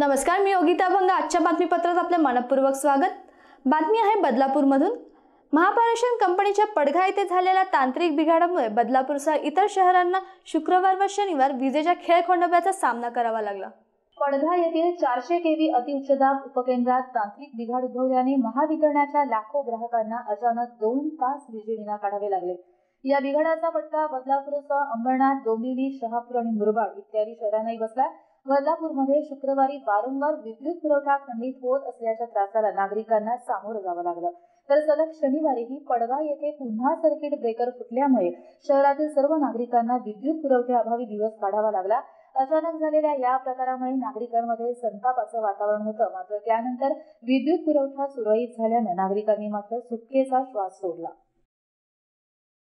नमस्कार, मी योगिता भंग। आजच्या बातमीपत्रात आपले मनपूर्वक स्वागत। बातमी आहे बदलापूरमधून। महापारेषण कंपनीच्या पडघा येथे झालेल्या तांत्रिक बिघाडामुळे बदलापूरसह इतर शहरांना शुक्रवार व शनिवार विजेच्या खेळखंडोब्याचा सामना करावा लागला। पडघा येथील 400 केव्ही अतिउच्चदाब उपकेंद्रात तांत्रिक बिघाड उद्भवल्याने महावितरणाच्या लाखो ग्राहकांना अचानक 2 तास वीजळीना काढावे लागले। या बिघाडाचा फटका बदलापूरसह अंबरनाथ, डोंबिवली, शहापूर आणि मुरबाड इत्यादी शहरांनाही बसला। बदलापूरमध्ये शुक्रवारी वारंवार विद्युत पुरवठा खंडित होत असल्याच्या त्रासाला नागरिकांना सामोरं जावं लागलं। तर सलग शनिवारीही पडघा येथे पुन्हा सर्किट ब्रेकर फुटल्यामुळे शहरातील सर्व नागरिकांना विद्युत पुरवठ्याअभावी दिवस काढावा लागला। अचानक झालेल्या या प्रकारामुळे नागरिकांमध्ये संतापाचं वातावरण होतं, मात्र त्यानंतर विद्युत पुरवठा सुरळीत झाल्यानं नागरिकांनी मात्र सुटकेचा श्वास सोडला।